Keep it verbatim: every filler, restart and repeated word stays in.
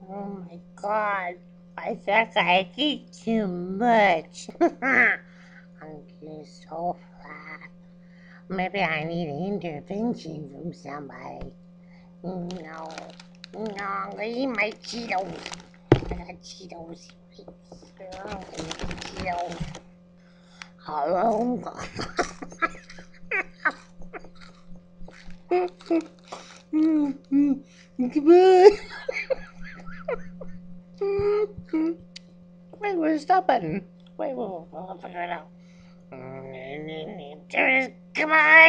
Oh my god, I think I eat too much. I'm getting so fat. Maybe I need intervention from somebody. No, no, I'm gonna eat my Cheetos. I got Cheetos. I'm gonna eat Cheetos. Hello? Goodbye. Wait, where's that button? Wait, wait, wait, I'll figure it out. Come on.